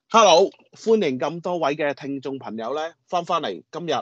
Hello，歡迎咁多位嘅聽眾朋友咧，翻嚟今日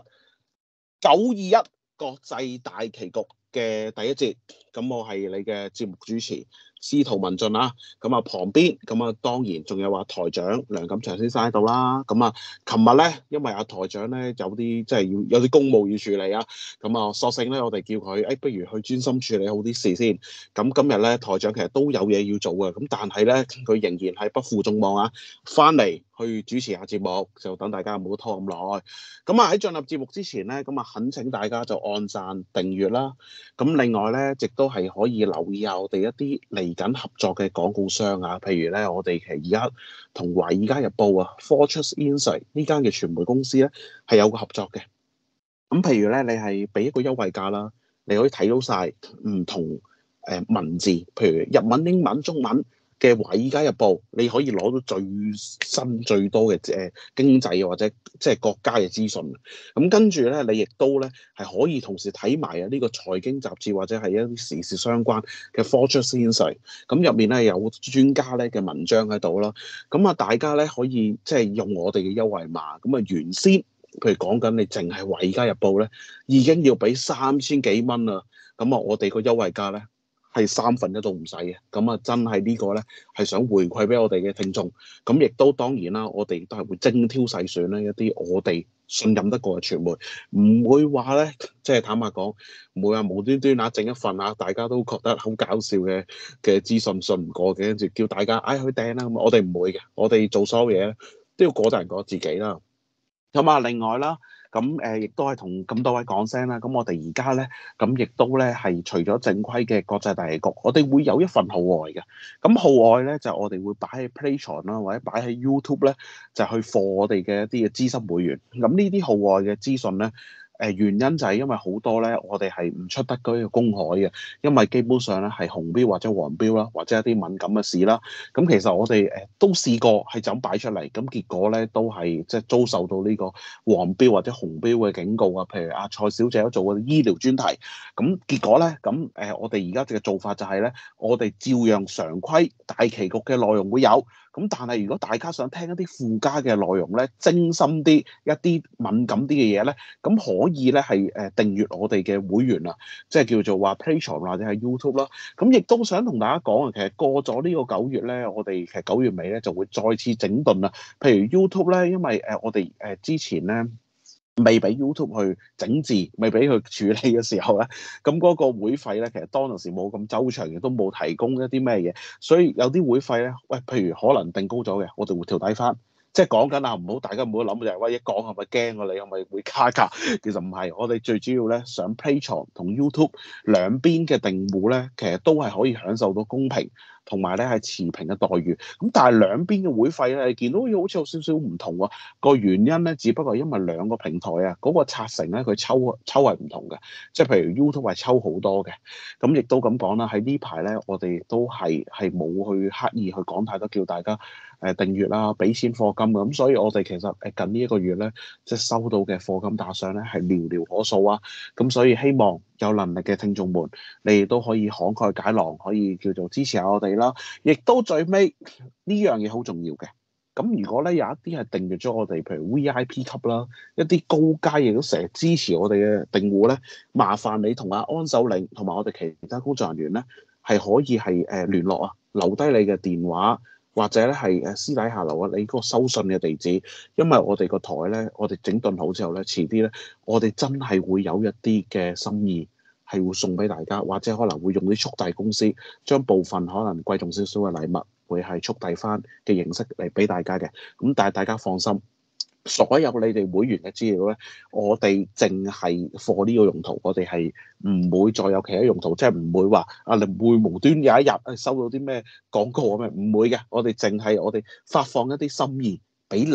921國際大棋局嘅第一節。咁我係你嘅節目主持司徒文進啊。咁啊旁邊當然仲有台長梁錦祥先生喺度啦。琴日咧，因為台長咧有啲即係要有啲公務要處理啊。索性咧我哋叫佢不如去專心處理好啲事先。咁今日咧台長其實都有嘢要做嘅，咁但係咧佢仍然係不負眾望啊，翻嚟去主持下節目，就等大家唔好拖咁耐。喺進入節目之前咧，懇請大家就按讚訂閱啦。另外咧，亦都係可以留意下我哋一啲嚟緊合作嘅廣告商啊，譬如咧我哋其實而家同華爾街日報啊 Fortress Insight 呢間嘅傳媒公司咧係有個合作嘅。譬如咧，你係俾一個優惠價啦，你可以睇到晒唔同文字，譬如日文、英文、中文嘅《華爾街日報》，你可以攞到最新最多嘅經濟或者即係國家嘅資訊。跟住咧，你亦都咧係可以同時睇埋呢個財經雜誌或者係一啲時事相關嘅 Fortune Insight。咁入面咧有專家咧嘅文章喺度啦。大家咧可以即係用我哋嘅優惠碼。原先譬如講緊你淨係《華爾街日報》咧，已經要俾3000幾蚊啦。我哋個優惠價咧係1/3都唔使嘅。真係呢個咧係想回饋俾我哋嘅聽眾。亦都當然啦，我哋都係會精挑細選咧一啲我哋信任得過嘅傳媒，唔會話咧即係坦白講，唔會話無端端整一份大家都覺得好搞笑嘅資訊信唔過嘅，跟住叫大家去訂啦。我哋唔會嘅，我哋做所有嘢咧都要過得人過自己啦。另外啦，亦都係同咁多位講聲啦。我哋而家咧，亦都咧係除咗正規嘅國際大棋局，我哋會有一份號外嘅。號外咧就我哋會擺喺 Patreon 啦，或者擺喺 YouTube 咧，就去課我哋嘅一啲嘅資深會員。呢啲號外嘅資訊咧，原因就係因為好多咧，我哋係唔出得嗰個公海嘅，因為基本上咧係紅標或者黃標啦，或者一啲敏感嘅事啦。其實我哋都試過係就咁擺出嚟，結果咧都係即係遭受到呢個黃標或者紅標嘅警告啊。譬如阿蔡小姐都做過醫療專題，結果咧我哋而家嘅做法就係咧，我哋照樣常規大棋局嘅內容會有。但係如果大家想聽一啲附加嘅內容咧，精深啲一啲敏感啲嘅嘢咧，可以咧係訂閱我哋嘅會員啊，即係叫做話 Patreon 或者係 YouTube 啦。亦都想同大家講啊，其實過咗呢個9月咧，我哋其實9月尾咧就會再次整頓啦。譬如 YouTube 咧，因為我哋之前咧未俾 YouTube 去整治，未俾佢處理嘅時候咧，嗰個會費咧，其實當陣時冇咁周詳，亦都冇提供一啲咩嘢，所以有啲會費咧，譬如可能定高咗嘅，我哋會調低翻。即係講緊啊，大家唔好諗就係一講係咪驚啊？你係咪會加價？其實唔係，我哋最主要咧上 Patreon 同 YouTube 兩邊嘅訂戶咧，其實都係可以享受到公平同埋咧係持平嘅待遇。但係兩邊嘅會費咧，你見到好似有少少唔同喎。個原因咧，只不過因為兩個平台啊，嗰個拆成咧佢抽係唔同嘅。即係譬如 YouTube 係抽好多嘅，亦都咁講啦。喺呢排咧，我哋都係冇去刻意去講太多，叫大家訂閱啦，俾錢課金嘅。所以我哋其實近呢一個月咧，即係收到嘅課金打賞咧係寥寥可數啊。所以希望有能力嘅聽眾們，你哋都可以慷慨解囊，可以叫做支持下我哋啦。亦都最尾呢樣嘢好重要嘅。如果咧有一啲係訂閱咗我哋，譬如 VIP 級啦，一啲高階亦都成日支持我哋嘅訂戶咧，麻煩你同阿安守領同埋我哋其他工作人員咧，係可以係聯絡啊，留低你嘅電話，或者咧係私底下留啊你嗰個收信嘅地址。因為我哋個台咧，我哋整頓好之後咧，遲啲咧，我哋真係會有一啲嘅心意係會送俾大家，或者可能會用啲速遞公司將部分可能貴重少少嘅禮物，會係速遞翻嘅形式嚟俾大家嘅。但係大家放心，所有你哋會員嘅資料咧，我哋淨係for呢個用途，我哋係唔會再有其他用途，即係唔會話你唔會無端有一日收到啲咩廣告啊咩，唔會嘅。我哋淨係我哋發放一啲心意俾你，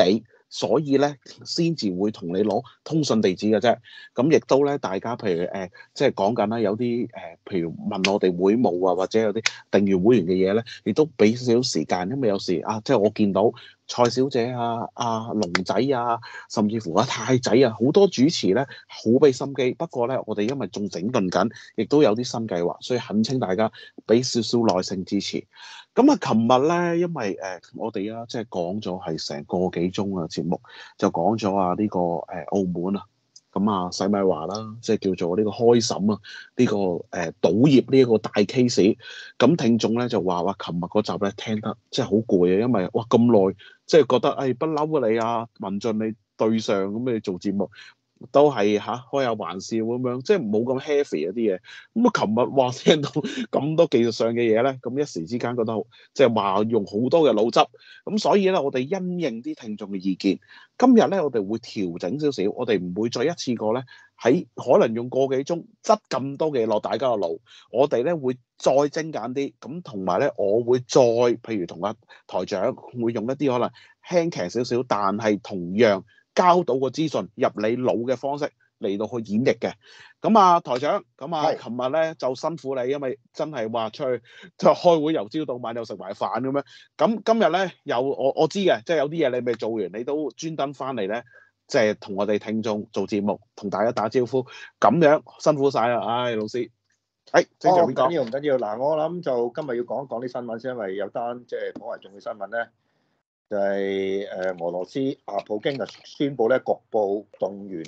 所以咧先至會同你攞通訊地址嘅啫。咁亦都咧，大家譬如即係講緊啦，有啲譬如問我哋會務啊，或者有啲訂閱會員嘅嘢咧，亦都俾少少時間，因為有時啊，即係我見到蔡小姐啊、龍仔啊，甚至乎太仔啊，好多主持咧好俾心機。不過咧，我哋因為仲整頓緊，亦都有啲新計劃，所以懇請大家俾少少耐性支持。咁啊，琴日咧，因為我哋即係講咗係成個幾鐘嘅節目，就講咗呢個澳門啊，咁洗米華啦，即係叫做呢個開審啊，呢個賭業呢一個大 case。咁聽眾咧就話琴日嗰集咧聽得即係好攰啊，因為哇咁耐，即係覺得不嬲啊你文進你對上咁你做節目。都係開下玩笑咁樣，即係冇咁 heavy 嗰啲嘢。咁琴日話聽到咁多技術上嘅嘢咧，咁一時之間覺得即係話用好多嘅腦汁。咁所以咧，我哋因應啲聽眾嘅意見，今日咧我哋會調整少少，我哋唔會再一次過咧喺可能用個幾鐘執咁多嘅落大家嘅腦，我哋咧會再精簡啲。咁同埋咧，我會再譬如同台長會用一啲可能輕騎少少，但係同樣交到個資訊入你腦嘅方式嚟到去演繹嘅。咁台長，咁琴日咧就辛苦你，因為真係話出去就開會由朝到晚又食埋飯咁樣。咁今日咧又我知嘅，即係有啲嘢你未做完，你都專登翻嚟咧，即係同我哋聽眾做節目，同大家打招呼，咁樣辛苦晒啦，唉，老師。正常邊講？ 唔緊要。嗱，我諗就今日要講一講啲新聞先，因為有單即係頗為重要新聞咧。就係俄羅斯普京就宣布咧局部動員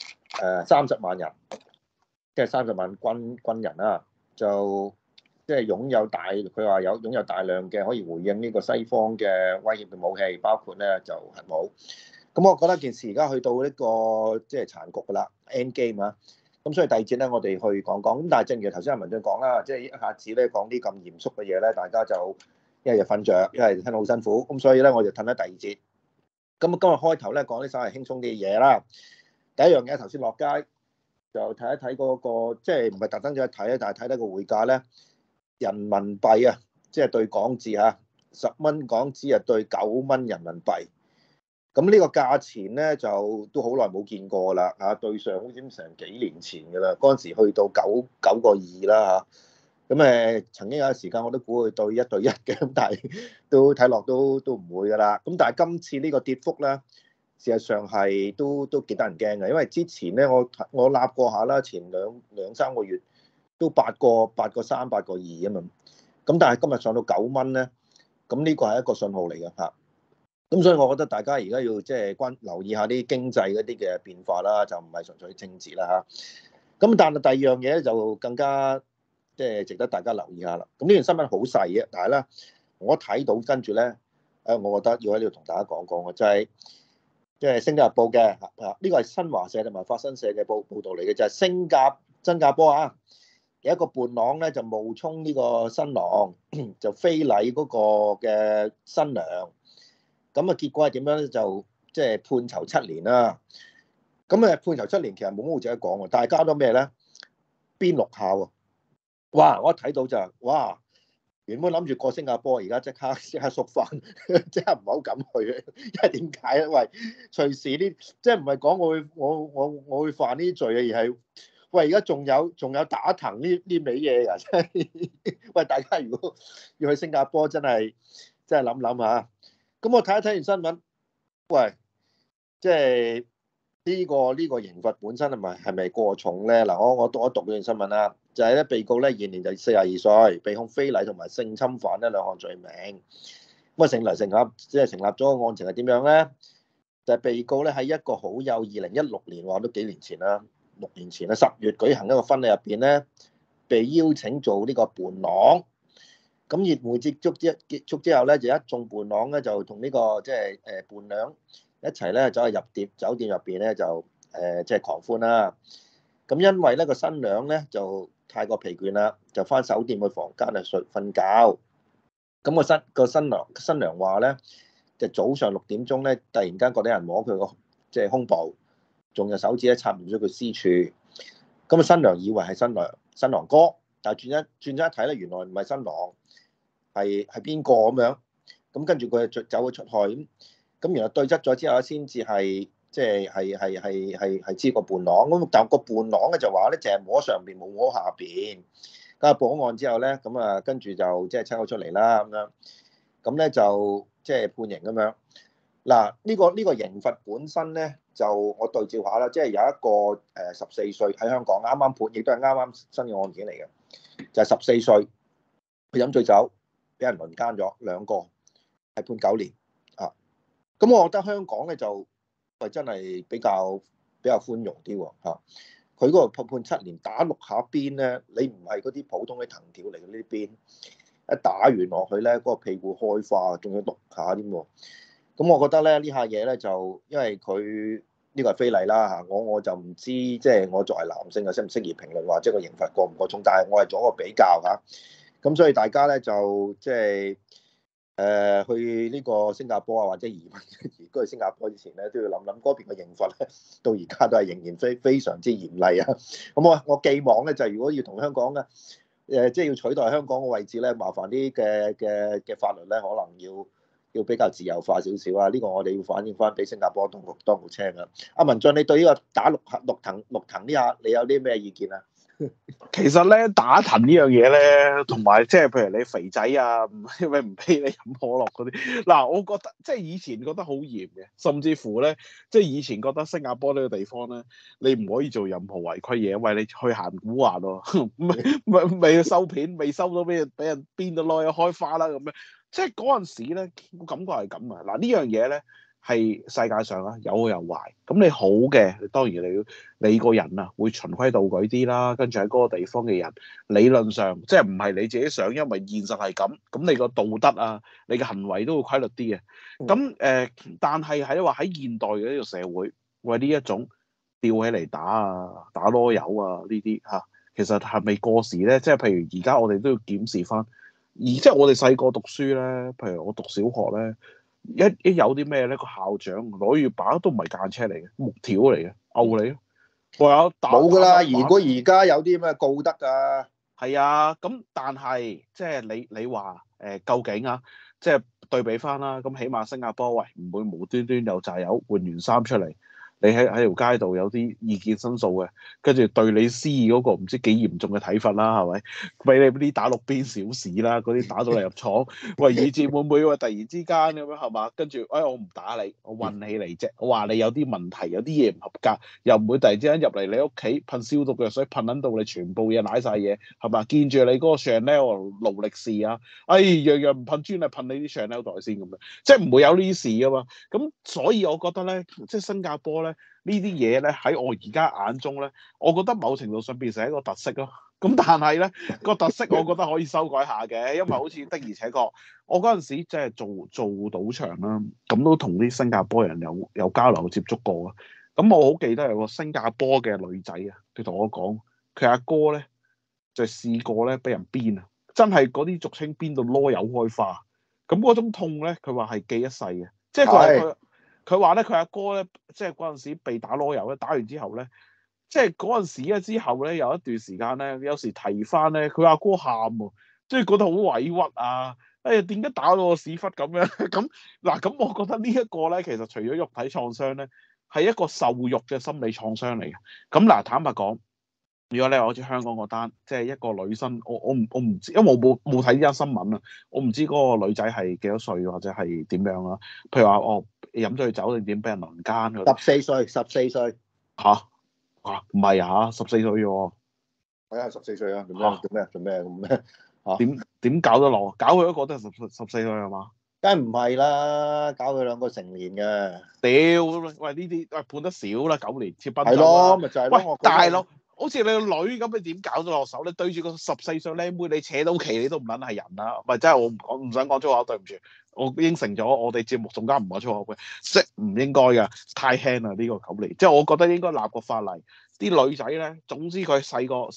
30萬人，即係30萬軍人啦，就即係佢話擁有大量嘅可以回應呢個西方嘅威脅嘅武器，包括咧就核武。咁我覺得件事而家去到呢個即係殘局噶啦 ，end game 啊。咁所以第二節咧，我哋去講講。咁但係正如頭先阿文進講啦，即係一下子咧講啲咁嚴肅嘅嘢咧，大家就〜一係就瞓着，一係聽到好辛苦，咁所以咧我就褪喺第二節。咁今日開頭咧講啲稍為輕鬆啲嘅嘢啦。第一樣嘢頭先落街就睇一睇嗰個，即係唔係特登咗去睇咧，但係睇得個匯價咧，人民幣啊，即係對港紙嚇，10蚊港紙啊對9蚊人民幣。咁呢個價錢咧就都好耐冇見過啦嚇，對上好似成幾年前㗎啦，嗰陣時去到9個2啦嚇。咁曾經有一時間我都估佢對1對1嘅，咁但係都睇落都唔會噶啦。咁但係今次呢個跌幅咧，事實上係都幾得人驚嘅，因為之前咧我立過下啦，前兩三個月都8個3、8個2啊嘛。咁但係今日上到9蚊咧，咁呢個係一個信號嚟嘅嚇。咁所以我覺得大家而家要即係留意下啲經濟嗰啲嘅變化啦，就唔係純粹政治啦嚇。咁但係第二樣嘢咧就更加即係值得大家留意下啦。咁呢段新聞好細嘅，但係咧我睇到跟住咧，我覺得要喺呢度同大家講講嘅，就係即係《星島日報》嘅呢個係新華社同埋法新社嘅報道嚟嘅，就係新加坡啊，有一個伴郎咧就冒充呢個新郎，就非禮嗰個嘅新娘。咁結果係點樣咧？就即係判囚7年啦。咁判囚7年其實冇乜好值得講喎，大家都咩咧？邊綠校啊！哇！我一睇到就哇，原本諗住過新加坡，而家即刻縮翻，即刻唔係好敢去。因為點解咧？因為隨時啲即係唔係講我會犯呢啲罪啊，而係喂而家仲有打藤呢味嘢啊！真係喂，大家如果要去新加坡，真係諗諗下。咁我睇一睇完新聞，喂，即係呢個刑罰本身係咪過重咧？嗱，我讀一讀呢段新聞啦。就係咧，被告咧現年就42歲，被控非禮同埋性侵犯呢2項罪名。咁成立咗個案情係點樣咧？就係被告咧喺一個好友2016年，話都幾年前啦，6年前啦，10月舉行一個婚禮入邊咧，被邀請做呢個伴郎。咁宴會結束之後咧，就一眾伴郎咧就同呢個即係伴娘一齊咧走去酒店入邊咧就即係狂歡啦。咁因為咧個新娘咧就太過疲倦啦，就翻酒店去房間瞓覺。咁個新娘話咧，就早上6點鐘咧，突然間覺得有人摸佢個即係胸部，仲有手指咧插入咗佢私處。咁新娘以為係新郎哥，但係轉一睇咧，原來唔係新郎，係邊個咁樣？咁跟住佢就走咗出去。 咁然後對質咗之後先至係即係知個伴郎。咁但個伴郎咧就話咧，淨係摸上邊冇摸下邊。咁啊報案之後咧，咁啊跟住就即係抽咗出嚟啦咁樣。咁咧就即係判刑咁樣。嗱，呢個刑罰本身咧，就我對照下啦，即係有一個14歲喺香港啱啱判，亦都係啱啱新嘅案件嚟嘅，就係14歲，佢飲醉酒，俾人輪姦咗兩個，係判9年啊。咁我覺得香港咧就係真係比較寬容啲喎嚇。佢嗰個判7年，打6下鞭咧，你唔係嗰啲普通嘅藤條嚟嘅呢啲鞭，一打完落去咧，嗰個屁股開花，仲要6下添喎。咁我覺得咧呢下嘢咧就因為佢呢個係非禮啦嚇，我就唔知即係我作為男性啊適唔適宜評論話即係個刑罰過唔過重，但係我係做一個比較嚇。咁所以大家咧就即係去呢個新加坡啊或者移居去新加坡之前咧都要諗諗嗰邊嘅刑罰咧，到而家都係仍然非常之嚴厲啊。咁我寄望咧就係如果要同香港嘅即係要取代香港嘅位置咧，麻煩啲嘅法律咧可能要比較自由化少少啊！呢個我哋要反映翻俾新加坡當局聽啊！阿文進，你對呢個打六藤呢下，你有啲咩意見啊？ 其實咧打藤呢樣嘢咧，同埋即係譬如你肥仔啊，因為唔俾你飲可樂嗰啲，嗱，我覺得即係以前覺得好嚴嘅，甚至乎咧，即係以前覺得新加坡呢個地方咧，你唔可以做任何違規嘢，因為你去行古惑喎，未收片，未收到俾人鞭到攞去開花啦咁樣，即係嗰陣時咧，我感覺係咁啊！嗱呢樣嘢咧。係世界上啊，有好有壞。咁你好嘅，當然你個人啊會循規蹈矩啲啦。跟住喺嗰個地方嘅人，理論上即係唔係你自己想，因為現實係咁。咁你個道德啊，你嘅行為都會規律啲嘅。咁但係話喺現代嘅呢個社會，為呢一種吊起嚟打啊、打籮柚啊呢啲嚇，其實係咪過時咧？即係譬如而家我哋都要檢視翻，而即係我哋細個讀書咧，譬如我讀小學咧。一有啲咩咧，個校長攞住把都唔係間車嚟嘅，木條嚟嘅，毆你咯。唯有冇㗎啦！如果而家有啲咩告得㗎？ 係啊，咁但係即係你話究竟啊，即係對比翻啦，咁起碼新加坡喂唔會無端端有炸友換完衫出嚟。你喺條街度有啲意見申訴嘅，跟住對你施以嗰個唔知幾嚴重嘅體罰啦，係咪？俾你啲打六邊小事啦，嗰啲打到你入廠，喂，以至會唔會話突然之間咁樣係嘛？跟住，我唔打你，我運起嚟啫。我話你有啲問題，有啲嘢唔合格，又唔會突然之間入嚟你屋企噴消毒藥水，噴撚到你全部嘢舐晒嘢，係嘛？見住你嗰個 Chanel 勞力士啊，樣樣唔噴專係噴你啲 Chanel 袋先咁樣，即係唔會有呢啲事噶嘛。咁所以我覺得咧，即係新加坡咧。呢啲嘢咧喺我而家眼中咧，我覺得某程度上變成一個特色咯。咁但係咧個特色，我覺得可以修改下嘅，因為好似的而且確，我嗰陣時即係做賭場啦，咁都同啲新加坡人有交流接觸過啊。咁我好記得有個新加坡嘅女仔啊，佢同我講，佢阿哥咧就試過咧俾人鞭啊，真係嗰啲俗稱鞭到籮柚開花。咁嗰種痛咧，佢話係記一世嘅，即係佢話咧，佢阿哥咧，即係嗰陣時被打籮柚咧，打完之後咧，即係嗰陣時咧之後咧，有一段時間咧，有時提翻咧，佢阿哥喊喎，即係覺得好委屈啊！哎呀，點解打到個屎忽咁樣？咁嗱，咁我覺得呢一個咧，其實除咗肉體創傷咧，係一個受辱嘅心理創傷嚟嘅。咁嗱，坦白講，如果你話好似香港嗰單，即係一個女生，我唔知，因為我冇睇呢單新聞啊，我唔知嗰個女仔係幾多歲或者係點樣啦。譬如話飲咗酒定點俾人輪姦嗰啲 14歲嚇唔係啊14歲啫喎， 係啊14歲啊，做咩嚇？ 點搞得落？搞佢一個都係十四歲係嘛？ 梗唔係啦，搞佢兩個成年嘅。 屌喂呢啲喂判得少啦9年切賓係咯，咪就係咯。 喂大佬，好似你個女咁，你點搞得落手？你對住個14歲靚妹，你扯到旗你都唔撚係人啦！唔係真係我唔想講粗口，對唔住，我應承咗我哋節目總監唔講粗口嘅，即唔應該嘅，太輕啦呢個9年。即係我覺得應該立個法例，啲女仔咧，總之佢細個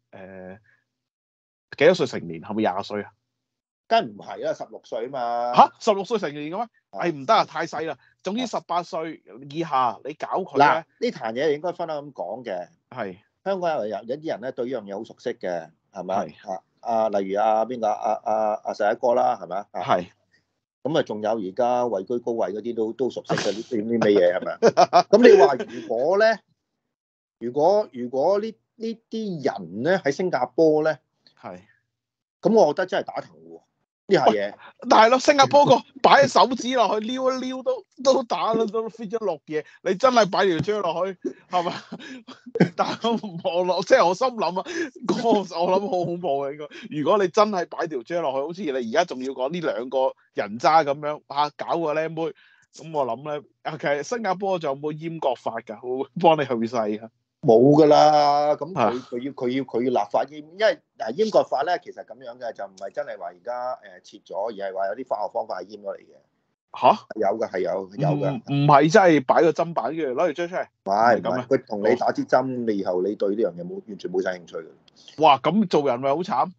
幾多歲成年？係咪20歲啊？ 梗唔係啦，16歲啊嘛。 嚇16歲成年嘅咩？係唔得啊，太細啦。總之18歲以下你搞佢嗱， 咧， 呢壇嘢應該分開咁講嘅。 係香港有啲人咧對呢樣嘢好熟悉嘅，係咪係啊？例如邊個細一哥啦，係咪啊？ 係咁啊，仲有而家位居高位嗰啲都熟悉嘅呢咩嘢係咪？咁你話如果咧，如果呢啲人咧喺新加坡咧， 係。 咁我覺得真係打頭喎呢下嘢。 但係咯，新加坡個擺手指落去撩一撩都打啦，都 fit 咗六嘢。你真係擺條蕉落去係咪？但係我即係我心諗啊，我諗好恐怖嘅應該。如果你真係擺條蕉落去，好似你而家仲要講呢兩個人渣咁樣搞個靚妹，咁我諗咧，其實新加坡仲有冇閹割法㗎？會幫你去世啊？ 冇㗎啦，咁啊佢要立法閹，因為閹割法咧其實咁樣嘅，就唔係真係話而家切咗，而係話有啲化學方法係閹咗嚟嘅。 嚇？ 有㗎，係有㗎。 唔係真係擺個砧板嘅，攞條蕉出嚟。 唔係咁啊！ 佢同你打支針，你以後你對呢樣嘢完全冇晒興趣嘅。 哇！咁做人咪好慘。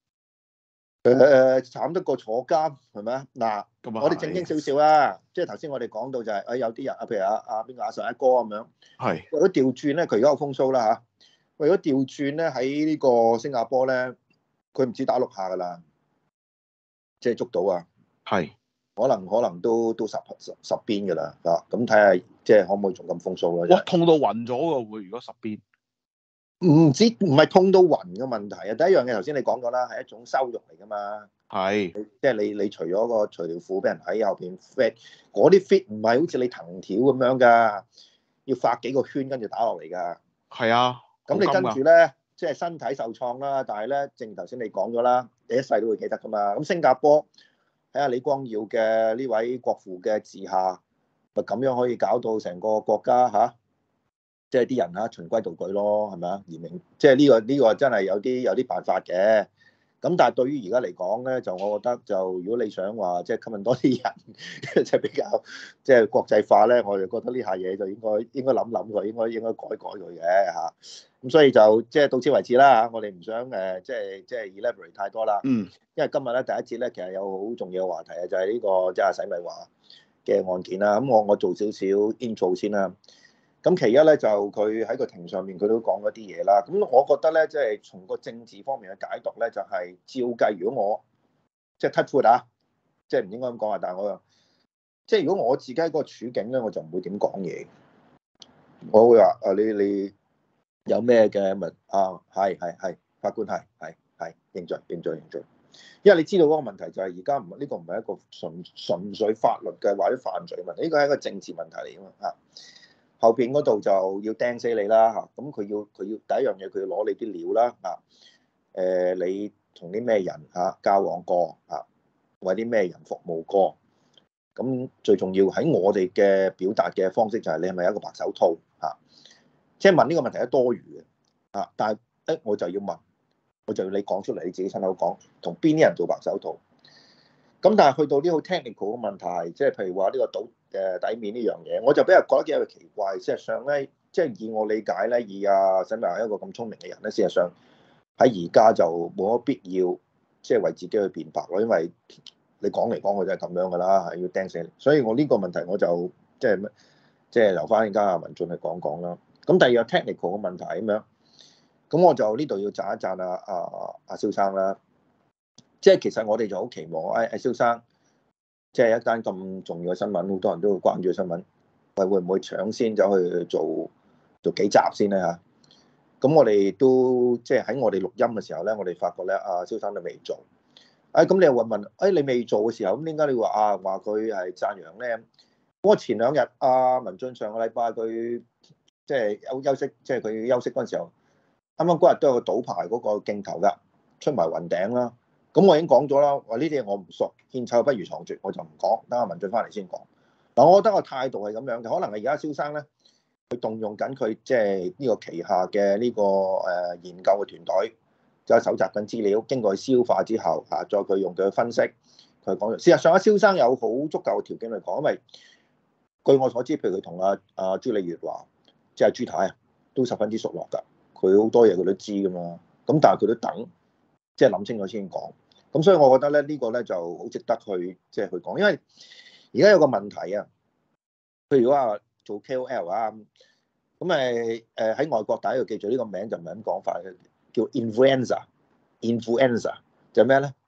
慘得過坐監係咪啊？嗱， 咁啊， 我哋正經少少啦，即係頭先我哋講到就係有啲人譬如邊個阿實一哥咁樣， 係為咗調轉咧，佢而家有風騷啦嚇。為咗調轉咧，喺呢個新加坡咧，佢唔止打6下㗎啦，即係捉到啊！ 係可能都十邊㗎啦啊！咁睇下即係可唔可以仲咁風騷啦？ 哇，痛到暈咗㗎會，如果10邊。 唔係痛到暈嘅問題啊！第一樣嘢頭先你講咗啦，係一種羞辱嚟㗎嘛。 係即係你除咗個除條褲俾人喺後邊 fit，嗰啲 fit 唔係好似你藤條咁樣㗎，要發幾個圈跟住打落嚟㗎。 係啊， 咁你跟住咧，即係身體受創啦，但係咧，正如頭先你講咗啦，你一世都會記得㗎嘛。咁新加坡睇下李光耀嘅呢位國父嘅治下，咪咁樣可以搞到成個國家即係啲人循規蹈矩咯，係咪啊？嚴明，即係呢個真係有啲辦法嘅。咁但係對於而家嚟講咧，就我覺得就如果你想話即係吸引多啲人，即係比較即係國際化咧，我就覺得呢下嘢就應該諗佢，應該改佢嘅嚇。咁所以就即係到此為止啦嚇。我哋唔想即係 elaborate 太多啦。 嗯。 因為今日咧第一節咧，其實有好重要嘅話題啊，就係呢個即係洗米華嘅案件啦。咁我做少少 intro 先啦。咁其一咧就佢喺個庭上面佢都講咗啲嘢啦。咁我覺得咧，即係從個政治方面嘅解讀咧，就係照計，如果我即係 touch wood 啊，即係唔應該咁講啊，但係我又即係如果我自己喺嗰個處境咧，我就唔會點講嘢。我會話你有咩嘅咪係法官係認罪，因為你知道嗰個問題就係而家呢個唔係一個純粹法律嘅或者犯罪問題，呢個係一個政治問題嚟㗎嘛嚇。後邊嗰度就要釘死你啦嚇，咁佢要第一樣嘢，佢要攞你啲料啦嚇，你同啲咩人交往過嚇，為啲咩人服務過，咁最重要喺我哋嘅表達嘅方式就係你係咪一個白手套嚇，即係問呢個問題係多餘嘅嚇，但係我就要問，我就要你講出嚟，你自己親口講，同邊啲人做白手套？咁但係去到呢好 technical 嘅問題，即係譬如話呢個賭底面呢樣嘢，我就比較覺得幾有奇怪。事實上咧，即係以我理解咧，以洗米華一個咁聰明嘅人咧，事實上喺而家就冇乜必要即係為自己去辯白咯，因為你講嚟講去就係咁樣噶啦，係要釘死你。所以我呢個問題我就即係留翻而家阿文進去講講啦。咁第二個 technical 嘅問題咁樣，咁我就呢度要讚一讚阿蕭生啦。即係其實我哋就好期望，蕭生，即係一單咁重要嘅新聞，好多人都會關注嘅新聞，喂，會唔會搶先走去做幾集先咧嚇？咁我哋都即係喺我哋錄音嘅時候咧，我哋發覺咧，蕭生都未做。咁你又問，你未做嘅時候，咁點解你話話佢係讚揚咧？我前2日文進上個禮拜佢即係休息，即係佢休息嗰陣時候，啱啱嗰日都有個賭牌嗰個鏡頭㗎，出埋雲頂啦。咁我已經講咗啦，話呢啲嘢我唔熟，獻醜不如藏拙，我就唔講，等阿文進翻嚟先講。嗱，我覺得個態度係咁樣嘅，可能係而家蕭生咧，佢動用緊佢即係呢個旗下嘅呢個研究嘅團隊，就係搜集緊資料，經過消化之後再佢用佢去分析，佢講。事實上，阿蕭生有好足夠嘅條件嚟講，因為據我所知，譬如佢同阿朱麗月華，即係朱太啊，都十分之熟絡㗎，佢好多嘢佢都知㗎嘛。咁但係佢都等，即係諗清楚先講。咁所以我覺得咧，呢個咧就好值得去即係去講，因為而家有個問題啊，譬如話做 KOL 啊，咁喺外國大家要記住呢個名就唔係咁講法嘅，叫 influencer 就係咩咧？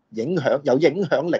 有影響力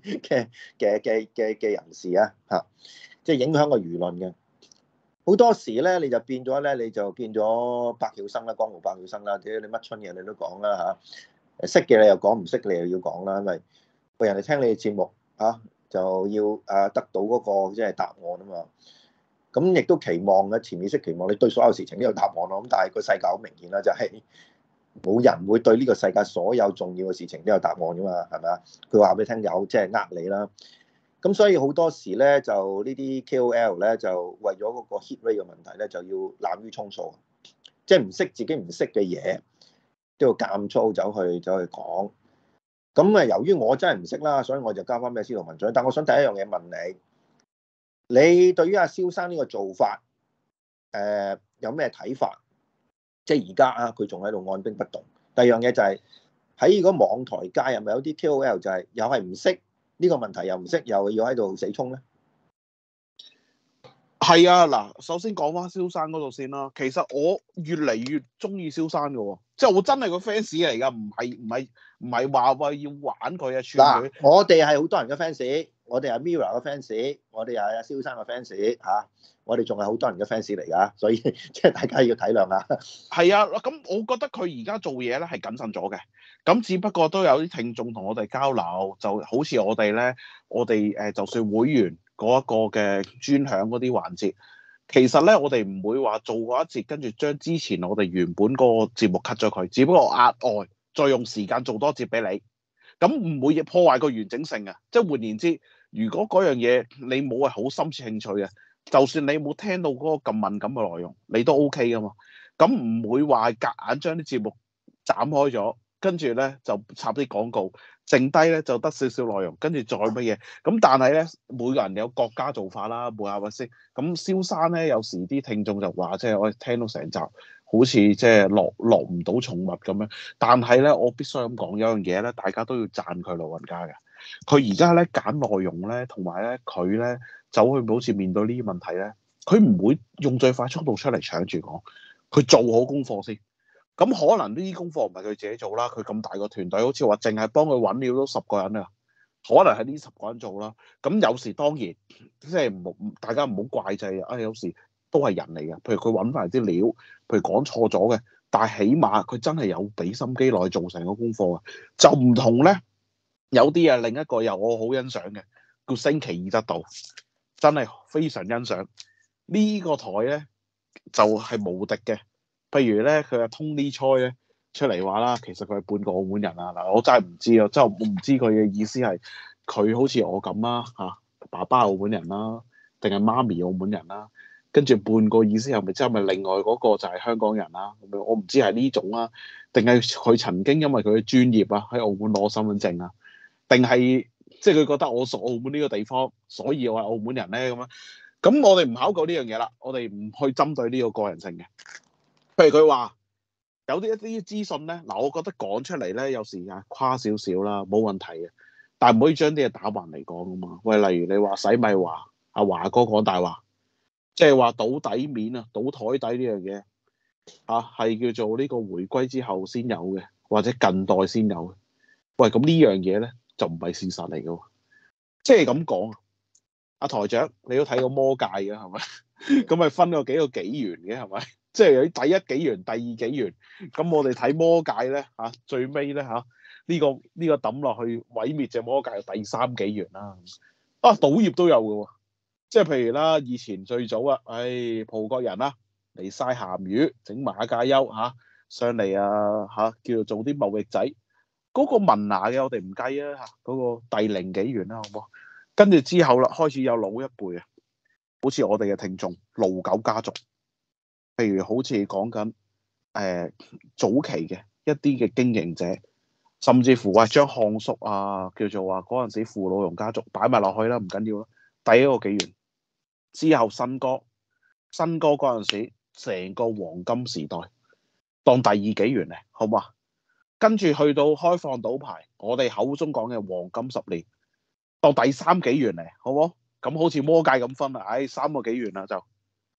嘅人士啊嚇，即係影響個輿論嘅。好多時咧，你就變咗咧，你就變咗百曉生啦，江湖百曉生啦，屌你乜春嘢你都講啦嚇，識嘅你又講，唔識嘅你又要講啦，因為喂人哋聽你嘅節目嚇，就要得到嗰個即係答案啊嘛。咁亦都期望嘅潛意識期望你對所有事情都有答案咯。咁但係個世界好明顯啦，就係冇人會對呢個世界所有重要嘅事情都有答案噶嘛，係咪啊？佢話俾你聽有，即係呃你啦。咁所以好多時咧，就呢啲 KOL 咧，就為咗嗰個 hit rate 嘅問題咧，就要濫竽充數，即係唔識自己唔識嘅嘢，都要監粗走去講。咁啊，由於我真係唔識啦，所以我就交翻俾司徒文進。但我想第一樣嘢問你對於阿蕭生呢個做法，有咩睇法？即係而家啊，佢仲喺度按兵不動。第二樣嘢就係喺個網台界，係咪有啲 KOL 就係又係唔識呢個問題，又唔識，又要喺度死衝咧？ 係啊，嗱，首先講翻蕭生嗰度先啦。其實我越嚟越中意蕭生嘅喎，即係我真係個 fans 嚟㗎，唔係話要玩佢啊串佢。 我哋係好多人嘅 fans，我哋係 Mirror 嘅 fans，我哋係阿蕭生嘅 fans 嚇，我哋仲係好多人嘅 fans 嚟㗎，所以即係大家要體諒下。 係啊，咁我覺得佢而家做嘢咧係謹慎咗嘅，咁只不過都有啲聽眾同我哋交流，就好似我哋就算會員嗰一個嘅專享嗰啲環節，其實咧我哋唔會話做過一節，跟住將之前我哋原本嗰個節目 cut 咗佢，只不過額外再用時間做多節俾你，咁唔會破壞個完整性啊！即係換言之，如果嗰樣嘢你冇係好深切興趣嘅，就算你冇聽到嗰個咁敏感嘅內容，你都 OK 噶嘛。咁唔會話夾硬將啲節目斬開咗，跟住咧就插啲廣告，剩低咧就得少少內容，跟住再乜嘢。咁但係咧，每個人有各家做法啦，冇係咪先？咁蕭生咧，有時啲聽眾就話，即係我聽到成集，好似即係落唔到寵物咁樣。但係咧，我必須咁講，有樣嘢咧，大家都要讚佢老人家嘅。佢而家咧揀內容咧，同埋咧佢咧走去好似面對呢啲問題咧，佢唔會用最快速度出嚟搶住講，佢做好功課先。咁可能呢啲功課唔係佢自己做啦，佢咁大個團隊，好似話淨係幫佢揾料都10個人啊，可能係呢10個人做啦。咁有時當然即係大家唔好怪罪啊，有時都係人嚟嘅。譬如佢揾翻嚟啲料，譬如講錯咗嘅，但係起碼佢真係有俾心機落去做成個功課啊，就唔同咧。有啲啊，另一個又我好欣賞嘅，叫星期二得到，真係非常欣賞。呢個台咧就係無敵嘅。譬如咧，佢阿 Tony Choi 咧出嚟話啦，其實佢係半個澳門人啊。嗱，我真係唔知啊，即係我唔知佢嘅意思係佢好似我咁啦嚇，爸爸澳門人啦，定係媽咪澳門人啦。跟住半個意思係咪即係咪另外嗰個就係香港人啦？咁樣我唔知係呢種啊，定係佢曾經因為佢嘅專業啊喺澳門攞身份證啊？定係即係佢覺得我屬澳門呢個地方，所以我係澳門人咧咁樣。咁我哋唔考究呢樣嘢啦，我哋唔去針對呢個個人性嘅。譬如佢話有一啲資訊咧，嗱，我覺得講出嚟咧有時啊誇少少啦，冇問題嘅。但係唔可以將啲嘢打橫嚟講噶嘛。喂，例如你話洗米華阿華哥講大話，即係話倒底面啊、倒台底呢樣嘢嚇係叫做呢個回歸之後先有嘅，或者近代先有嘅。喂，咁呢樣嘢咧？就唔係事實嚟嘅喎，即係咁講啊！阿台長，你都睇過魔界嘅係咪？咁咪分咗幾個紀元嘅係咪？即係有啲第一紀元、第二紀元。咁我哋睇魔界咧嚇，最尾咧嚇呢個抌落去毀滅隻魔界第3紀元啦。啊，賭業都有嘅喎，即係譬如啦，以前最早啊，葡國人啦嚟曬鹹魚，整馬介休嚇上嚟啊嚇，叫做做啲貿易仔。嗰個文拿嘅我哋唔計啊嚇，嗰個第0紀元啦，好唔好？跟住之後啦，開始有老一輩啊，好似我哋嘅聽眾盧九家族，譬如好似講緊早期嘅一啲嘅經營者，甚至乎話將漢叔啊叫做話嗰陣時傅老榕家族擺埋落去啦，唔緊要啦。第1個紀元之後，新哥嗰陣時成個黃金時代，當第2紀元嚟，好唔好啊？跟住去到開放賭牌，我哋口中講嘅黃金10年，當第3紀元嚟，好唔好？咁好似魔界咁分啦，3個紀元啦就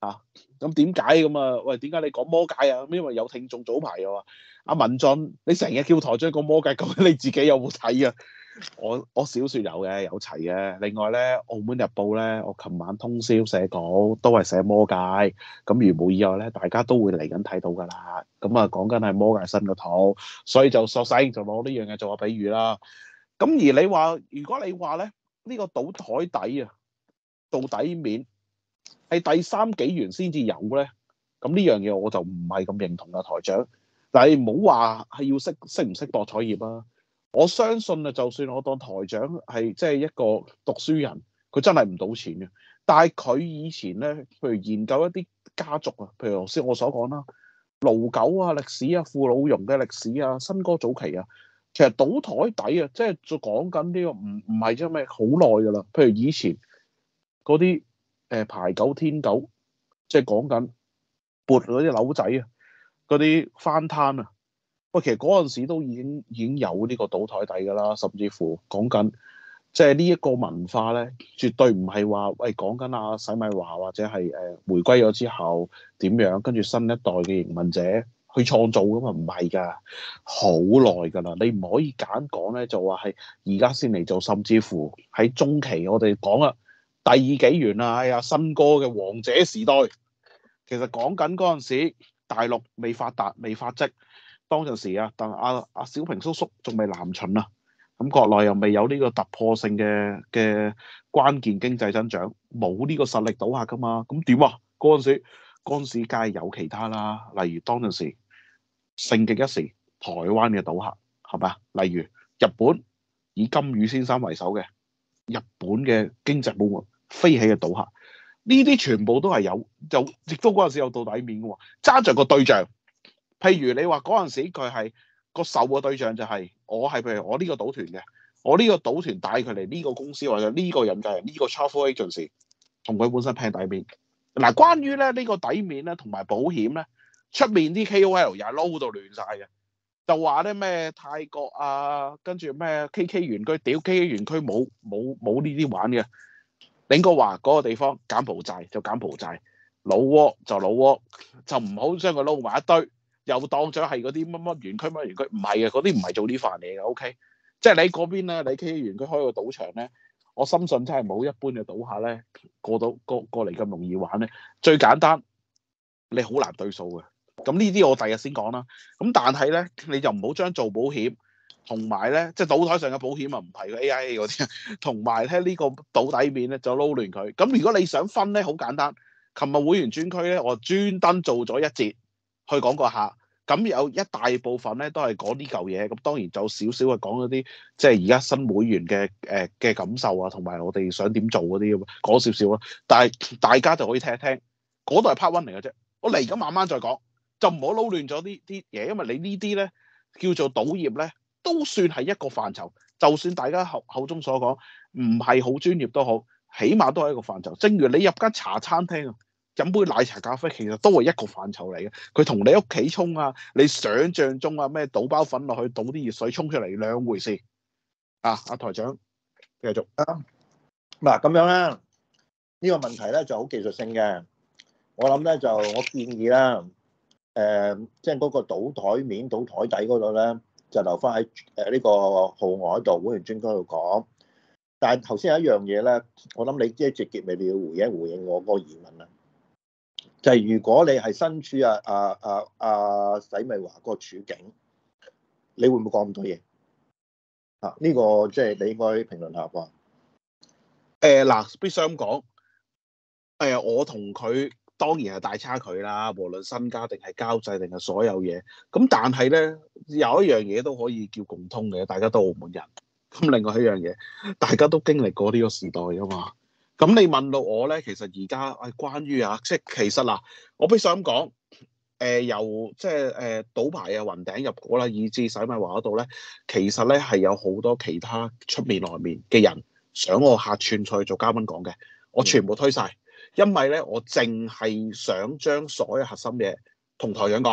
咁點解咁啊？喂，點解你講魔界啊？因為有聽眾早排又話阿文進，你成日叫台長講魔界，究竟你自己有冇睇啊？我小説有嘅，有齊嘅。另外咧，《澳門日報》咧，我琴晚通宵寫稿，都係寫魔界。咁如無意外咧，大家都會嚟緊睇到㗎啦。咁啊，講緊係魔界新個套，所以就索性就攞呢樣嘢做個比喻啦。咁而你話，如果你話咧，呢個賭台底啊，到底面係第三紀元先至有咧，咁呢樣嘢我就唔係咁認同啊，台長。但係唔好話係要識唔識博彩業啊。我相信啊，就算我當台長係即係一個讀書人，佢真係唔賭錢嘅。但係佢以前咧，譬如研究一啲家族啊，譬如頭先我所講啦，盧九啊歷史啊，傅老榕嘅歷史啊，新歌早期啊，其實賭台底啊，即係就講緊呢個唔係即係咩好耐㗎啦。譬如以前嗰啲牌九天九，即係講緊撥嗰啲樓仔啊，嗰啲翻攤啊。喂，其實嗰陣時都已經有呢個賭台底㗎啦，甚至乎講緊即係呢一個文化咧，絕對唔係話喂講緊阿洗米華或者係回歸咗之後點樣，跟住新一代嘅營運者去創造㗎嘛，唔係㗎，好耐㗎啦，你唔可以揀講咧，就話係而家先嚟做，甚至乎喺中期我哋講啦，第二紀元啊，哎呀新歌嘅王者時代，其實講緊嗰陣時大陸未發達未發跡。當陣時啊，但阿小平叔叔仲未南巡啊，咁國內又未有呢個突破性嘅關鍵經濟增長，冇呢個實力賭客㗎嘛，咁點啊？嗰陣時梗係有其他啦，例如當陣時盛極一時台灣嘅賭客係咪啊？例如日本以金宇先生為首嘅日本嘅經濟泡沫飛起嘅賭客，呢啲全部都係有，亦都嗰陣時有到底面嘅喎，揸着個對象。譬如你話嗰陣時佢係個受嘅對象就係我係譬如我呢個賭團嘅，我呢個賭團帶佢嚟呢個公司或者呢個引介人呢個 travel agency 同佢本身拼底面。嗱，關於咧呢個底面咧同埋保險咧，出面啲 KOL 又係撈到亂晒嘅，就話咧咩泰國啊，跟住咩 KK 園區，屌 KK 園區冇呢啲玩嘅。你應該話嗰個地方柬埔寨就柬埔寨，老撾就老撾，就唔好將佢撈埋一堆。又當咗係嗰啲乜乜園區乜園區，唔係嘅，嗰啲唔係做呢飯嚟嘅。OK，即係你嗰邊咧，你 KK 園區開個賭場咧，我深信真係冇一般嘅賭客咧過嚟咁容易玩咧。最簡單，你好難對數嘅。咁呢啲我第日先講啦。咁但係咧，你就唔好將做保險同埋咧，即係賭台上嘅保險啊，唔係 AIA 嗰啲，同埋咧呢個賭底面咧就撈亂佢。咁如果你想分咧，好簡單。琴日會員專區咧，我專登做咗一節。去講個客，咁有一大部分咧都係講呢嚿嘢，咁當然就少少係講嗰啲即係而家新會員嘅感受啊，同埋我哋想點做嗰啲咁，講少少啦。但係大家就可以聽一聽，嗰度係 part one 嚟嘅啫。我嚟緊慢慢再講，就唔好撈亂咗啲嘢，因為你呢啲咧叫做賭業咧，都算係一個範疇。就算大家口中所講唔係好專業都好，起碼都係一個範疇。正如你入間茶餐廳啊，飲杯奶茶咖啡其實都係一個範疇嚟嘅，佢同你屋企沖啊，你想象中啊咩倒包粉落去，倒啲熱水沖出嚟兩回事。阿台長繼續。 嗱咁樣咧，呢個問題咧就好技術性嘅。我諗咧就我建議啦，即係嗰個賭台面、賭台底嗰度咧，就留翻喺呢個號外度會員專區度講。但係頭先有一樣嘢咧，我諗你即係直接咪你要回應我嗰個疑問啦。就係如果你係身處洗米華個處境，你會唔會講咁多嘢？呢個即係你應該評論下啩。 嗱，必須咁講，我同佢當然係大差距啦，無論身家定係交際定係所有嘢。咁但係咧有一樣嘢都可以叫共通嘅，大家都澳門人。咁另外一樣嘢，大家都經歷過呢個時代㗎嘛。咁你問到我咧，其實而家關於即係其實嗱，我必須咁講，由即係賭牌啊雲頂入股啦，以至洗米華嗰度咧，其實咧係有好多其他出面內面嘅人想我客串賽做嘉賓講嘅，我全部推晒，因為咧我淨係想將所有核心嘢同台長講，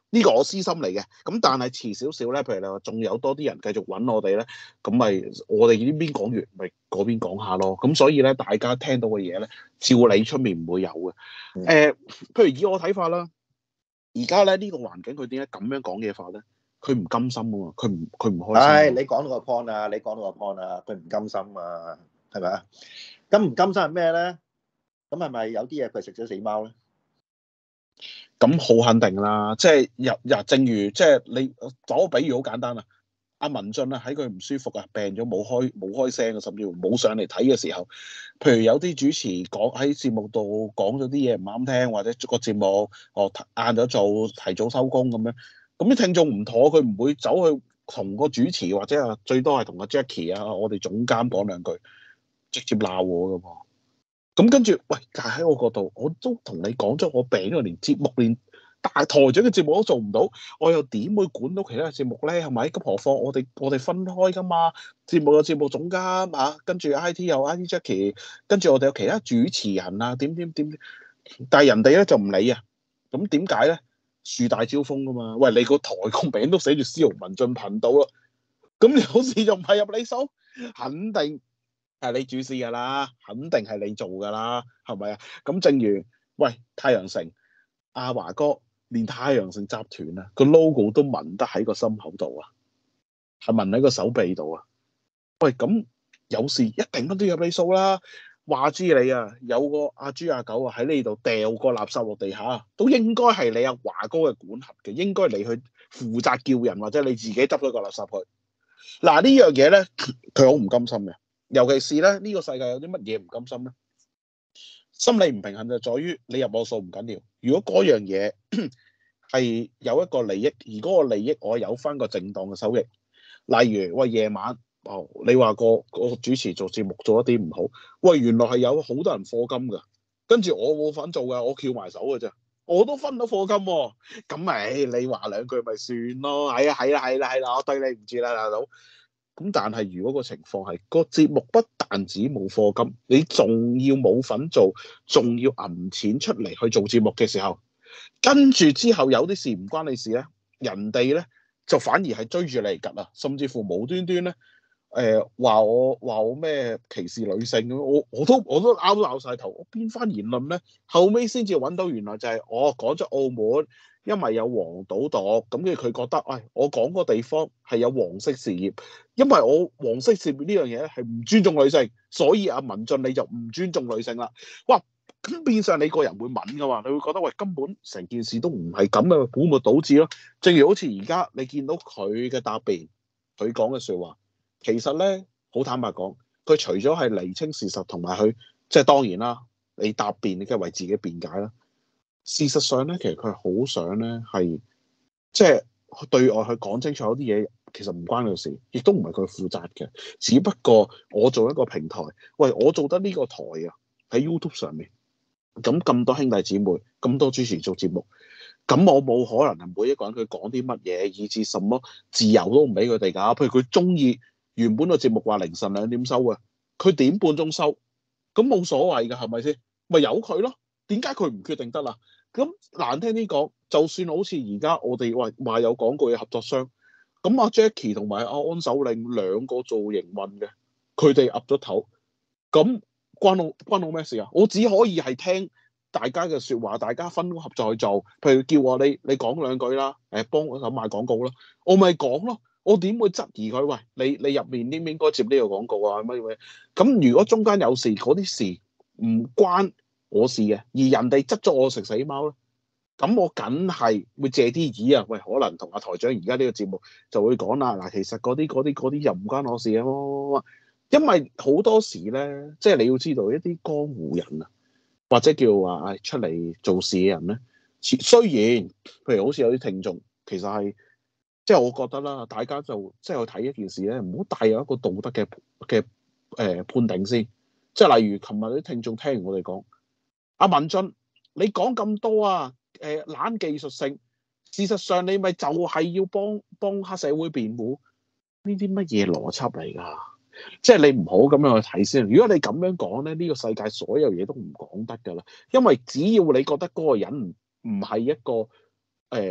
呢個我私心嚟嘅。咁但係遲少少咧，譬如你話仲有多啲人繼續揾我哋咧，咁咪我哋呢邊講完，咪嗰邊講下咯。咁所以咧，大家聽到嘅嘢咧，照理出面唔會有嘅。譬如以我睇法啦，而家咧呢個環境佢點解咁樣講嘢法咧？佢唔甘心啊嘛，佢唔開心啊。 唉，你講到個 point 啊，佢唔甘心啊，係咪啊？咁唔甘心係咩咧？咁係咪有啲嘢佢食咗死貓咧？ 咁好肯定啦，即係正如即係你攞個比喻好簡單啊。阿文進啊，喺佢唔舒服啊，病咗冇開聲啊，甚至乎冇上嚟睇嘅時候，譬如有啲主持講喺節目度講咗啲嘢唔啱聽，或者個節目晏咗做提早收工咁樣，咁啲聽眾唔妥，佢唔會走去同個主持或者最多係同阿 Jackie 啊，我哋總監講兩句，直接鬧我噶噃。咁跟住，喂，但係喺我角度，我都同你講咗，我病咗，連節目連大台長嘅節目都做唔到，我又點會管到其他嘅節目咧？係咪？咁何況我哋分開噶嘛？節目有節目總監啊，跟住 IT 有 IT Jackie，跟住我哋有其他主持人啊，點，但係人哋咧就唔理啊。咁點解咧？樹大招風噶嘛？喂，你個台個名都寫住司徒文進頻道咯，咁有事就唔係入你數，肯定係你主事㗎啦，肯定係你做㗎啦，係咪啊？咁正如喂太陽城阿華哥，連太陽城集團啊個 logo 都紋得喺個心口度啊，係紋喺個手臂度啊。喂，咁有事一定都要入你數啦。話知你啊，有個阿豬阿狗啊喺呢度掉個垃圾落地下，都應該係你阿華哥嘅管轄嘅，應該你去負責叫人，或者你自己執咗個垃圾去。嗱呢樣嘢咧，佢好唔甘心嘅。尤其是咧，呢個世界有啲乜嘢唔甘心咧？心理唔平衡就在於你入我數唔緊要，如果嗰樣嘢係有一個利益，而嗰個利益我有翻個正當嘅收益，例如喂夜晚你話個主持做節目做一啲唔好，喂原來係有好多人課金㗎，跟住我冇份做㗎，我翹埋手㗎啫，我都分到課金喎，咁咪你話兩句咪算咯，係啦，我對你唔住啦，大佬。咁但係如果個情況係個節目不但止冇課金，你仲要冇份做，仲要揞錢出嚟去做節目嘅時候，跟住之後有啲事唔關你事咧，人哋咧就反而係追住你嚟㗎啦，甚至乎無端端咧話我咩歧視女性咁，我都拗晒頭，我邊番言論咧，後尾先至揾到原來就係我講咗澳門。因為有黃賭毒，咁跟住佢覺得，我講個地方係有黃色事業，因為我黃色事業呢樣嘢咧係唔尊重女性，所以阿文進你就唔尊重女性啦。哇！咁變相你個人會敏噶嘛？你會覺得喂根本成件事都唔係咁嘅，本末倒置咯。正如好似而家你見到佢嘅答辯，佢講嘅説話，其實咧好坦白講，佢除咗係釐清事實同埋佢即係當然啦，你答辯你梗係為自己辯解啦。事實上咧，其實佢係好想咧，係即係對外去講清楚啲嘢，其實唔關佢事，亦都唔係佢負責嘅。只不過我做一個平台，喂，我做得呢個台啊，喺 YouTube 上面，咁多兄弟姊妹，咁多主持做節目，咁我冇可能係每一個人佢講啲乜嘢，以至什麼自由都唔俾佢哋㗎。譬如佢中意原本個節目話凌晨2點收嘅，佢點半鐘收，咁冇所謂㗎，係咪先？咪由佢咯。點解佢唔決定得啦？咁難聽啲講，就算好似而家我哋話有廣告嘅合作商，咁阿 Jackie 同埋阿安守令兩個做營運嘅，佢哋岌咗頭，咁關我咩事啊？我只可以係聽大家嘅説話，大家分工合作去做。譬如叫我你講兩句啦，幫我手賣廣告啦，我咪講咯。我點會質疑佢？喂，你入面應唔應該接呢個廣告啊？乜？咁如果中間有事，嗰啲事唔關我事嘅，而人哋執咗我食死貓咧，咁我梗係會借啲耳啊！喂，可能同阿台長而家呢個節目就會講啦。嗱，其實嗰啲又唔關我事啊，因為好多時咧，即係你要知道一啲江湖人啊，或者叫話出嚟做事嘅人咧，雖然譬如好似有啲聽眾，其實係即係我覺得啦，大家就即係去睇一件事咧，唔好帶有一個道德嘅判定先。即係例如琴日啲聽眾聽完我哋講。阿文進，你講咁多啊？懶技術性，事實上你咪就係要幫黑社會辯護，呢啲乜嘢邏輯嚟㗎？即係你唔好咁樣去睇先。如果你咁樣講咧，呢個世界所有嘢都唔講得㗎啦。因為只要你覺得嗰個人唔係一個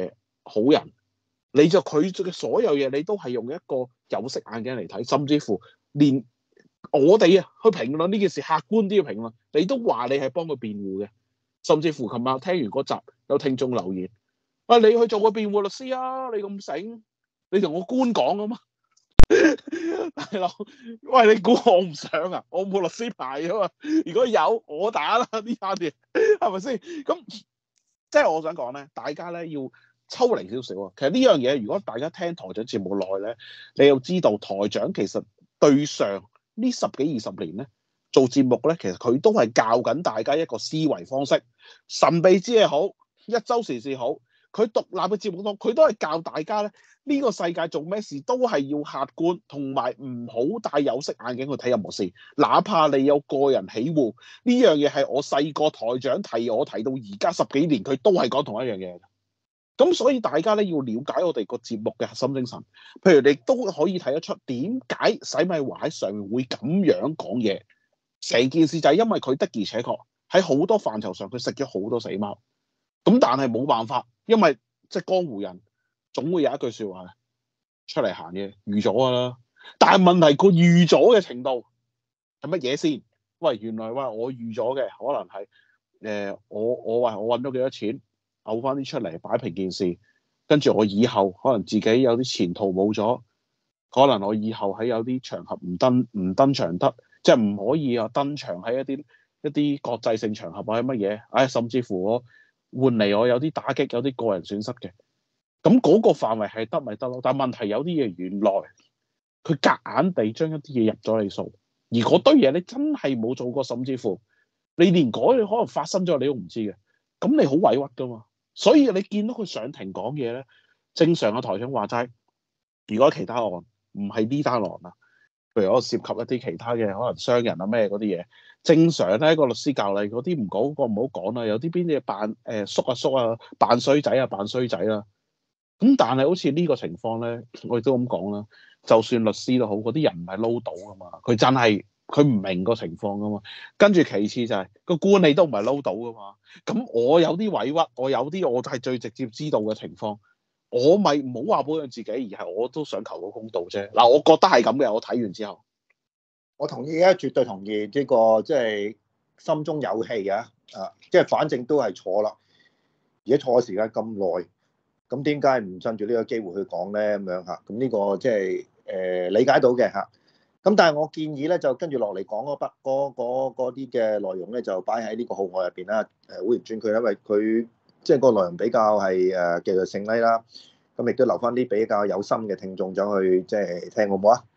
好人，你就佢嘅所有嘢，你都係用一個有色眼鏡嚟睇，甚至乎連我哋啊去評論呢件事，客觀啲嘅評論，你都話你係幫佢辯護嘅，甚至乎琴日聽完嗰集有聽眾留言，喂，你去做個辯護律師啊，你咁醒，你同我官講啊嘛。大佬，喂，你估我唔想啊？我冇律師牌啊嘛。如果有，我打啦呢單嘢，係咪先？咁即係我想講咧，大家咧要抽離少少啊。其實呢樣嘢，如果大家聽台長節目耐咧，你要知道台長其實對上呢十幾20年咧做節目咧，其實佢都係教緊大家一個思維方式，神秘之嘢好，一周時事好。佢獨立嘅節目當，佢都係教大家咧，呢個世界做咩事都係要客觀，同埋唔好戴有色眼鏡去睇任何事，哪怕你有個人喜惡，呢樣嘢係我細個台長提我提到而家10幾年，佢都係講同一樣嘢。咁所以大家咧要了解我哋個節目嘅核心精神，譬如你都可以睇得出點解洗米華喺上面會咁樣講嘢，成件事就係因為佢的而且確喺好多範疇上佢食咗好多死貓。咁但係冇辦法，因為即係江湖人總會有一句説話出嚟行嘅預咗㗎啦。但係問題佢預咗嘅程度係乜嘢先？喂，原來話我預咗嘅可能係我話我揾咗幾多錢，嘔翻啲出嚟擺平件事，跟住我以後可能自己有啲前途冇咗，可能我以後喺有啲場合唔登場得，即係唔可以啊登場喺一啲國際性場合或者乜嘢，甚至乎我換嚟我有啲打擊，有啲個人損失嘅，咁嗰個範圍係得咪得咯？但係問題有啲嘢原來佢夾硬地將一啲嘢入咗你數，而嗰堆嘢你真係冇做過，甚至乎你連嗰啲可能發生咗你都唔知嘅，咁你好委屈噶嘛。所以你見到佢上庭講嘢咧，正常嘅台長話齋，如果其他案唔係呢單案啊，譬如我涉及一啲其他嘅可能商人啊咩嗰啲嘢。正常咧，個律師教你嗰啲唔講嗰個唔好講啦，有啲邊啲扮縮啊，扮衰仔啊，扮衰仔啦。咁但係好似呢個情況咧，我亦都咁講啦，就算律師都好，嗰啲人唔係撈到噶嘛，佢真係佢唔明個情況噶嘛。跟住其次就係個官你都唔係撈到噶嘛。咁我有啲委屈，我有啲我係最直接知道嘅情況，我咪唔好話保養自己，而係我都想求個公道啫。嗱，我覺得係咁嘅，我睇完之後。 我同意啊，絕對同意呢個即係心中有氣啊！即係反正都係錯啦，而家錯嘅時間咁耐，咁點解唔趁住呢個機會去講咧？咁樣嚇，咁呢個即係理解到嘅嚇。咁但係我建議咧，就跟住落嚟講嗰啲嘅內容咧，就擺喺呢個號外入邊啦。會員專區，因為佢即係個內容比較係技術性啲啦，咁亦都留翻啲比較有心嘅聽眾走去即係聽，好唔好啊？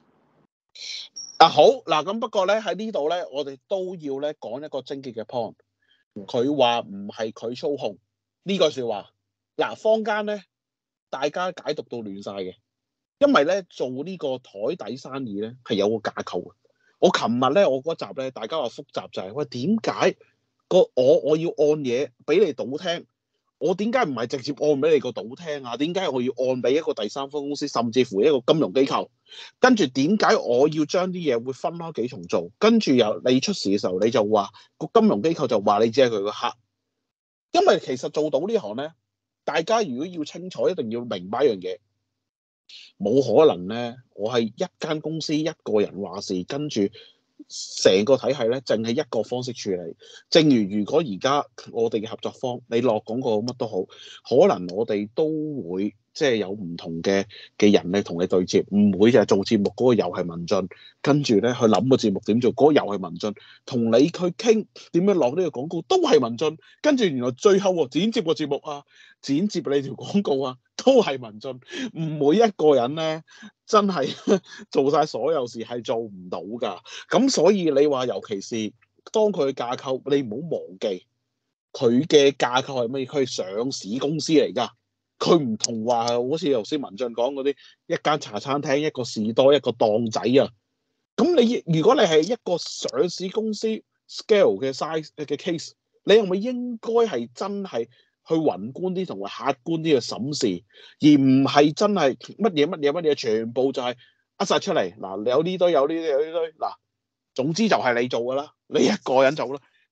好嗱，咁不過咧喺呢度咧，我哋都要咧講一個精結嘅 point。佢話唔係佢操控呢句説話。嗱，坊間咧大家解讀到亂晒嘅，因為咧做呢個台底生意咧係有個架構嘅。我琴日咧我嗰集咧，大家話複雜就係喂，點解我要按嘢俾你賭聽？我點解唔係直接按俾你個賭廳啊？點解我要按俾一個第三方公司，甚至乎一個金融機構？跟住點解我要將啲嘢會分開幾重做？跟住由你出事嘅時候，你就話個金融機構就話你只係佢個客。因為其實做到呢行咧，大家如果要清楚，一定要明白一樣嘢，冇可能咧，我係一間公司一個人話事，跟住成個體系咧，淨係一個方式處理。正如果而家我哋嘅合作方，你落廣告乜都好，可能我哋都會即係有唔同嘅人嚟同你對接，唔會就係做節目嗰個又係文進，跟住咧去諗個節目點做，嗰個又係文進，同你去傾點樣落呢個廣告都係文進，跟住原來最後剪接個節目啊，剪接你條廣告啊，都係文進。唔每一個人咧真係做晒所有事係做唔到㗎。咁所以你話，尤其是當佢嘅架構，你唔好忘記佢嘅架構係乜嘢？佢係上市公司嚟㗎。佢唔同話好似頭先文進講嗰啲一間茶餐廳、一個士多、一個檔仔啊。咁你如果你係一個上市公司 scale 嘅 size 嘅 case，你係咪應該係真係去宏觀啲同埋客觀啲去審視，而唔係真係乜嘢全部就係噏晒出嚟？嗱，有呢堆有呢堆有呢堆，嗱，總之就係你做㗎啦，你一個人做啦。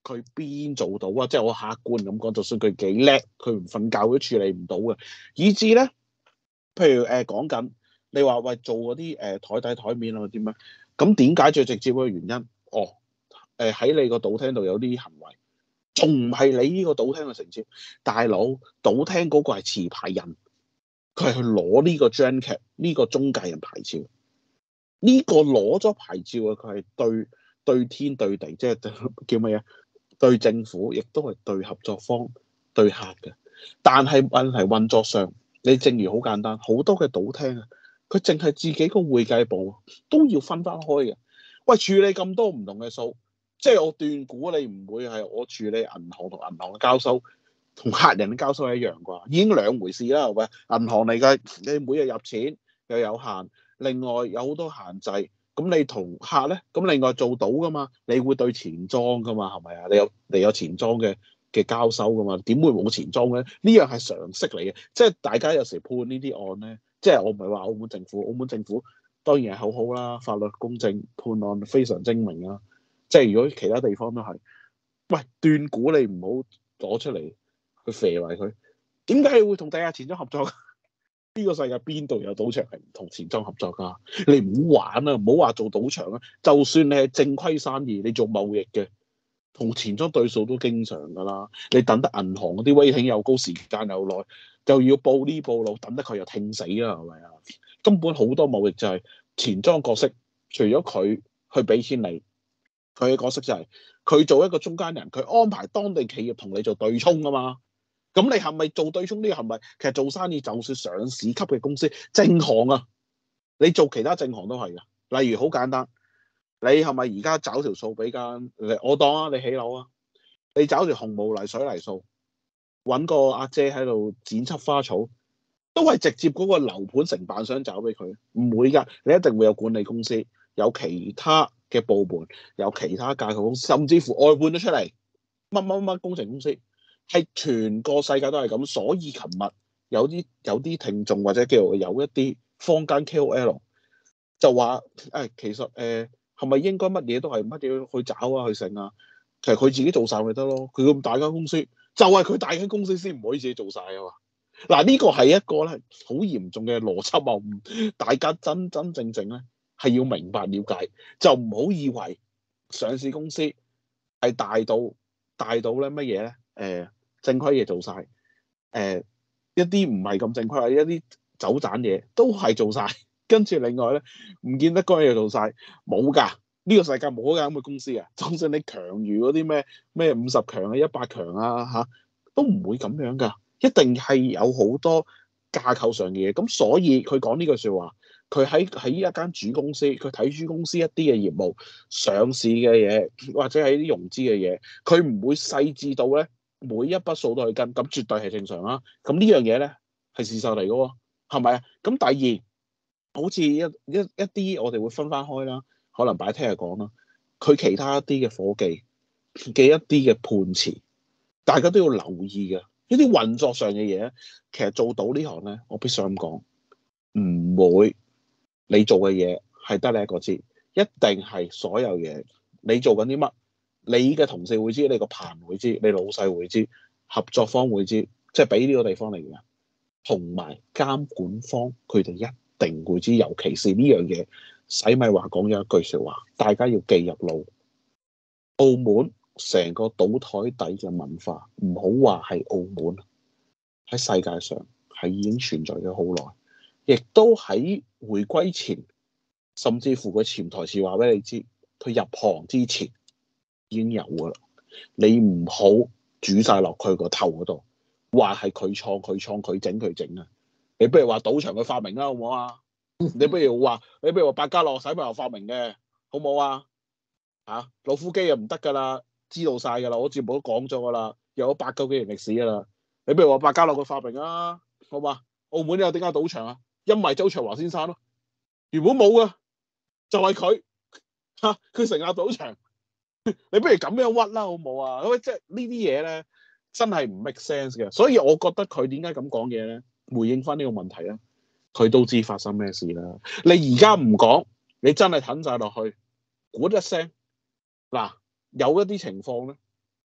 佢邊做到啊？即係我客觀咁講，就算佢幾叻，佢唔瞓覺都處理唔到嘅。以至咧，譬如講緊你話喂做嗰啲台底台面啊點樣？咁點解最直接嘅原因？哦，喺你個賭廳度有啲行為，仲唔係你呢個賭廳嘅承接？大佬，賭廳嗰個係持牌人，佢係去攞呢個 junket 呢個中介人牌照。呢個攞咗牌照嘅佢係對天對地，即係叫乜嘢？對政府，亦都係對合作方、對客嘅。但係問題運作上，你正如好簡單，好多嘅賭廳啊，佢淨係自己個會計部都要分開嘅。喂，處理咁多唔同嘅數，即係我斷估你唔會係我處理銀行同銀行嘅交收，同客人嘅交收係一樣啩？已經兩回事啦，係咪？銀行嚟嘅，你每日入錢又有限，另外有好多限制。咁你同客咧，咁另外做到噶嘛？你會對錢莊噶嘛？係咪啊？你有錢莊嘅交收噶嘛？點會冇錢莊咧？呢樣係常識嚟嘅，即係大家有時判呢啲案咧，即係我唔係話澳門政府當然係好好啦，法律公正，判案非常精明啦。即係如果其他地方都係，喂，斷估你唔好攞出嚟去肥埋佢，點解你會同地下錢莊合作？呢個世界邊度有賭場係唔同錢莊合作㗎？你唔好玩啊！唔好話做賭場啊，就算你係正規生意，你做貿易嘅，同錢莊對數都經常㗎啦。你等得銀行嗰啲 waiting 又高，時間又耐，就要報呢報路，等得佢又聽死啦，係咪啊？根本好多貿易就係錢莊角色，除咗佢去俾錢你，佢嘅角色就係佢做一個中間人，佢安排當地企業同你做對沖啊嘛。咁你係咪做對沖呢個行為？其實做生意就算上市級嘅公司，正行啊，你做其他正行都係噶。例如好簡單，你係咪而家找條數俾間？我當啊，你起樓啊，你找條紅毛泥水泥數，揾個阿姐喺度剪輯花草，都係直接嗰個樓盤承辦商找俾佢，唔會㗎。你一定會有管理公司，有其他嘅部門，有其他架構公司，甚至乎外判咗出嚟，乜工程公司。係全個世界都係咁，所以琴日有啲聽眾或者叫做有一啲坊間 KOL 就話其實係咪應該乜嘢都係乜嘢去找啊去剩啊？其實佢自己做晒咪得咯。佢咁大間公司，就係佢大間公司先唔可以自己做晒啊嘛。嗱，呢個係一個咧好嚴重嘅邏輯謬誤，大家真正咧係要明白了解，就唔好以為上市公司係大到咧乜嘢咧正規嘢做晒，一啲唔係咁正規，一啲走盞嘢都係做晒。跟住另外咧，唔見得嗰樣嘢做晒，冇㗎。呢個世界冇嗰間咁嘅公司啊！就算你強如嗰啲咩50強啊、100強啊嚇，都唔會咁樣㗎。一定係有好多架構上嘅嘢。咁所以佢講呢句説話，佢喺一間主公司，佢睇主公司一啲嘅業務、上市嘅嘢，或者係啲融資嘅嘢，佢唔會細緻到咧。每一筆數都去跟，咁絕對係正常啦。咁呢樣嘢咧係事實嚟嘅喎，係咪啊？咁第二，好似一啲我哋會分翻開啦，可能擺聽日講啦。佢其他一啲嘅夥計嘅一啲嘅判詞，大家都要留意嘅。一啲運作上嘅嘢，其實做到呢行咧，我必須咁講，唔會你做嘅嘢係得你一個知，一定係所有嘢你做緊啲乜。你嘅同事會知，你個棚會知，你老細會知，合作方會知，即係俾呢個地方嚟嘅，同埋監管方佢哋一定會知，尤其是呢樣嘢。洗米華講咗一句説話，大家要記入腦。澳門成個賭台底嘅文化，唔好話係澳門，喺世界上係已經存在咗好耐，亦都喺回歸前，甚至乎佢潛台詞話俾你知，佢入行之前已經有噶啦，你唔好煮晒落佢個頭嗰度，話係佢整啊！你不如話賭場佢發明啦，好唔好啊？你不如話百家樂洗米華發明嘅，好唔好啊？老夫機又唔得噶啦，知道晒噶啦，我節目都講咗噶啦，有咗8、9幾年歷史噶啦。你不如話百家樂佢發明啊，好嘛？澳門有點解賭場啊？因為周卓華先生咯，原本冇噶，就係佢佢成立賭場。你不如咁樣屈啦，好唔好啊？咁即係呢啲嘢咧，真係唔 make sense 嘅。所以我覺得佢點解咁講嘢咧？回應翻呢個問題咧，佢都知發生咩事啦。你而家唔講，你真係吞晒落去，估一聲嗱，有一啲情況咧，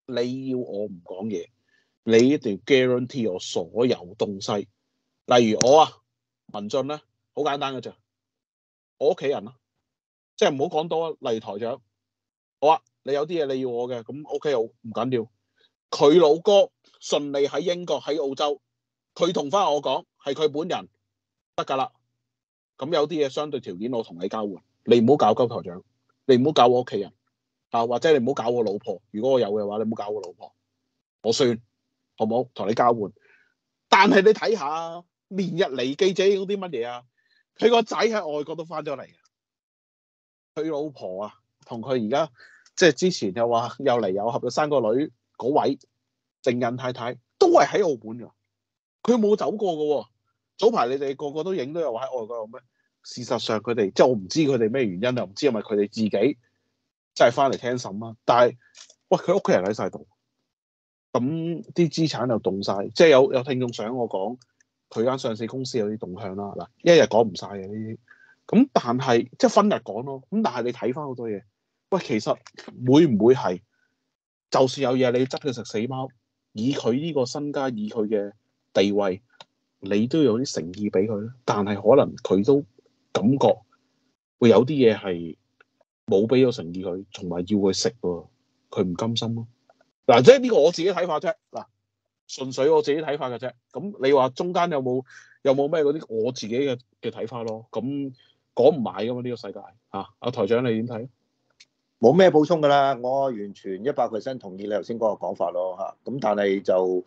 你要我唔講嘢，你一定要 guarantee 我所有東西。例如我文進咧，好簡單嘅啫，我屋企人即係唔好講多。例如台長，你有啲嘢你要我嘅，咁 OK 好，唔緊要。佢老哥順利喺英國喺澳洲，佢同翻我講係佢本人得㗎啦。咁有啲嘢相對條件我同你交換，你唔好搞鳩台長，你唔好搞我屋企人或者你唔好搞我老婆。如果我有嘅話，你唔好搞我老婆，我算好唔好？同你交換。但係你睇下連日嚟記者嗰啲乜嘢啊？佢個仔喺外國都翻咗嚟，佢老婆同佢而家即係之前又話又嚟又合咗生個女嗰位正印太太都係喺澳門㗎，佢冇走過㗎喎。早排你哋個個都影到又話喺外國有咩？事實上佢哋即係我唔知佢哋咩原因，又唔知係咪佢哋自己真係翻嚟聽審啦。但係喂，佢屋企人喺晒度，咁啲資產又動晒，即係有聽眾想我講佢間上市公司有啲動向啦。嗱，一日講唔晒嘅呢啲，咁但係即係分日講咯。咁但係你睇翻好多嘢，喂，其實會唔會係就算有嘢你要執佢食死貓，以佢呢個身家，以佢嘅地位，你都有啲誠意俾佢咧？但係可能佢都感覺會有啲嘢係冇俾咗誠意佢，同埋要佢食喎，佢唔甘心咯。嗱，即係呢個我自己睇法啫。嗱，純粹我自己睇法嘅啫。咁你話中間有冇咩嗰啲我自己嘅睇法咯？咁講唔埋噶嘛呢個世界嚇。阿台長你點睇？ 冇咩補充㗎啦，我完全100%同意你頭先嗰個講法咯嚇。咁但係就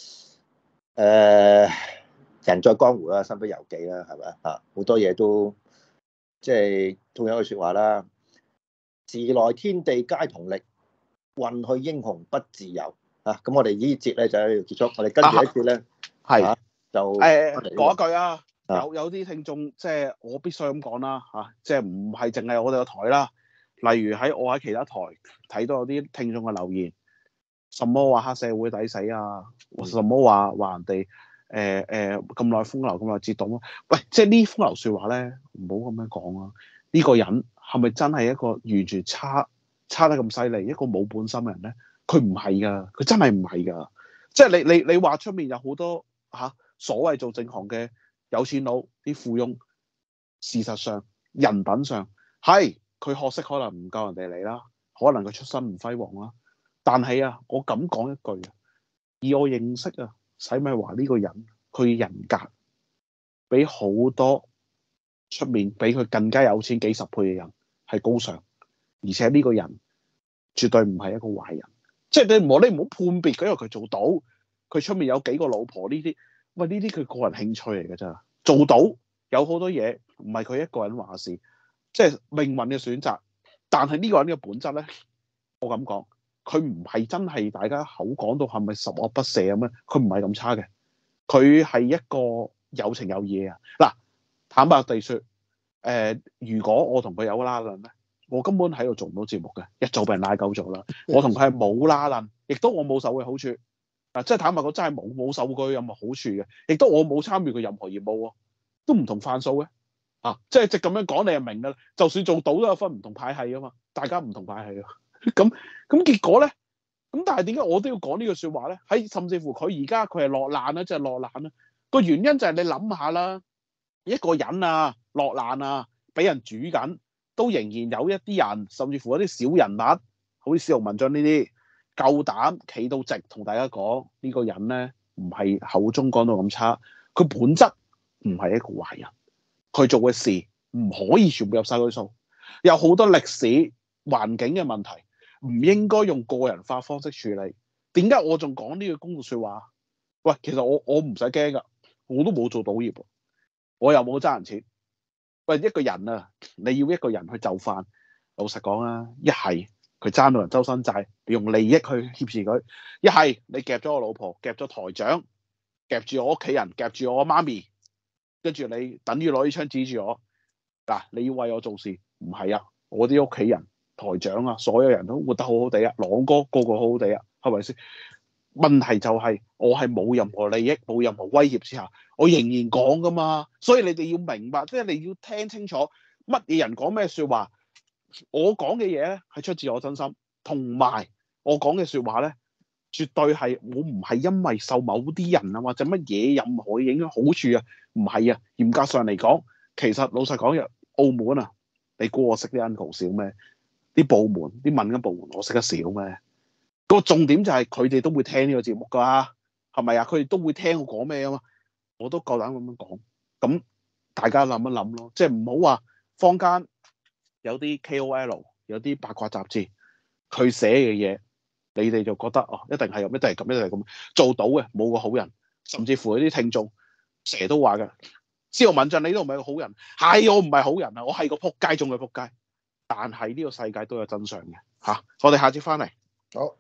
人在江湖啦，身不由己啦，係咪啊？好多嘢都即係仲有句説話啦，時來天地皆同力，運去英雄不自由啊！咁我哋呢節咧就喺度結束，我哋跟住一節咧係就講一句有啲聽眾即係我必須咁講啦嚇，即係唔係淨係我哋個台啦。例如我喺其他台睇到有啲聽眾嘅留言，什麼話黑社會抵死啊，什麼話人哋咁耐風流咁耐折凍啊。喂，即係呢風流説話咧，唔好咁樣講啊！呢個人係咪真係一個完全差得咁犀利，一個冇本心嘅人咧？佢唔係㗎，佢真係唔係㗎。即係你話出面有好多所謂做正行嘅有錢佬啲富翁，事實上人品上係佢學識可能唔夠人哋嚟啦，可能佢出身唔輝煌啦。但係我咁講一句以我認識洗米華呢個人，佢人格比好多出面比佢更加有錢幾十倍嘅人係高尚，而且呢個人絕對唔係一個壞人。即係你唔好判別佢，因為佢做到，佢出面有幾個老婆呢啲，喂呢啲佢個人興趣嚟㗎咋。做到有好多嘢唔係佢一個人話事，即係命運嘅選擇。但係呢個人嘅本質咧，我咁講，佢唔係真係大家口講到係咪十惡不赦咁樣，佢唔係咁差嘅，佢係一個有情有義啊。嗱，坦白地說，如果我同佢有拉褦咧，我根本喺度做唔到節目嘅，一早俾人拉鳩咗啦。我同佢係冇拉褦，亦都我冇受佢好處。即係坦白講，真係冇受過任何好處嘅，亦都我冇參與過任何業務喎，都唔同範數嘅。即係直咁樣講，你就明㗎啦。就算做到都有分唔同派系㗎嘛，大家唔同派系㗎。咁結果咧，咁但係點解我都要講呢句説話咧？甚至乎佢而家佢係落難啦，即係落難啦。個原因就係你諗下啦，一個人落難俾人煮緊，都仍然有一啲人，甚至乎一啲小人物，好似司徒文進呢啲，夠膽企到直同大家講呢個人咧，唔係口中講到咁差，佢本質唔係一個壞人，佢做嘅事唔可以全部入晒佢數，有好多歷史環境嘅問題，唔應該用個人化方式處理。點解我仲講呢句公道説話？喂，其實我唔使驚㗎，我都冇做賭業，我又冇爭人錢。喂，一個人你要一個人去就範，老實講啦，一係佢爭到人周身債，你用利益去挾持佢；一係你夾咗我老婆，夾咗台長，夾住我屋企人，夾住我媽咪，跟住你等於攞啲槍指住我嗱，你要為我做事，唔係我啲屋企人、台長所有人都活得好好地朗哥個個好好地係咪先？問題就係我係冇任何利益、冇任何威脅之下，我仍然講噶嘛。所以你哋要明白，即係你要聽清楚乜嘢人講咩説話。我講嘅嘢咧係出自我真心，同埋我講嘅説話咧絕對係我唔係因為受某啲人啊或者乜嘢任何影響好處啊，唔係啊。嚴格上嚟講，其實老實講，澳門啊，你估我識啲 uncle 少咩？啲部門啲敏感部門我識得少咩？個重點就係佢哋都會聽呢個節目㗎，係咪啊？佢哋都會聽我講咩啊嘛，我都夠膽咁樣講。咁大家諗一諗咯，即係唔好話坊間有啲 KOL 有啲八卦雜誌，佢寫嘅嘢，你哋就覺得哦，一定係咁，一定係咁，一定係咁，做到嘅冇個好人，甚至乎有啲聽眾成日都話嘅，司徒文進你都唔係個好人，係我唔係好人啊，我係個撲街中嘅撲街，但係呢個世界都有真相嘅嚇。我哋下節翻嚟。 好。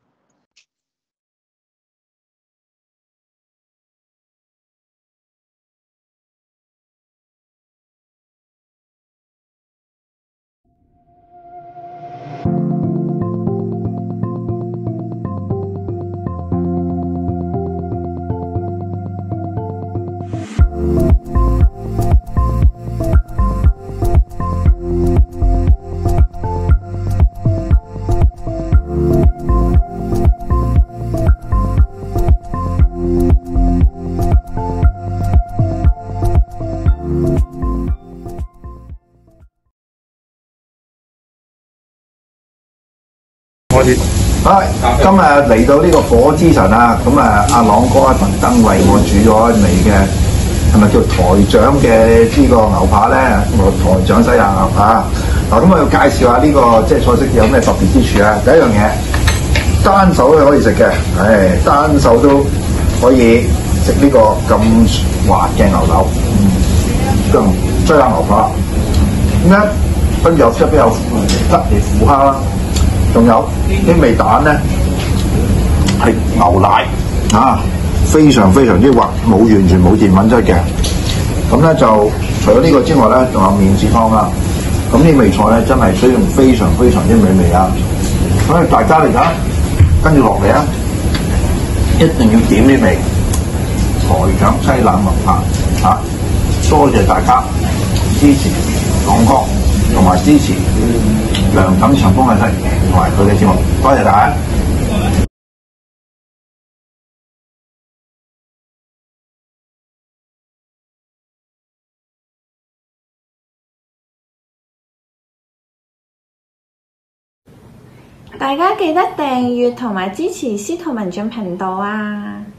今日嚟到呢個火之神啊，咁啊阿朗哥特登為我煮咗一味嘅，係咪叫台長嘅呢個牛扒咧？我台長西洋牛扒。嗱，咁我要介紹下呢個即係菜式有咩特別之處啊？第一樣嘢，單手都可以食嘅，單手都可以食呢個咁滑嘅牛柳，咁西洋牛扒。咁咧跟住有側邊有質地腐蝦啦。仲有啲味蛋咧係牛奶啊，非常非常之滑，完全冇澱粉質嘅。咁咧就除咗呢個之外咧，仲有麵豉湯啦。咁呢味菜咧真係使用非常非常之美味啊！所以大家嚟睇，跟住落嚟啊，一定要點呢味台長西冷牛扒啊！多謝大家支持朗哥，同埋支持梁錦祥風嘅西同埋佢嘅節目，多謝大家。 大家記得訂閱同埋支持司徒文進頻道啊！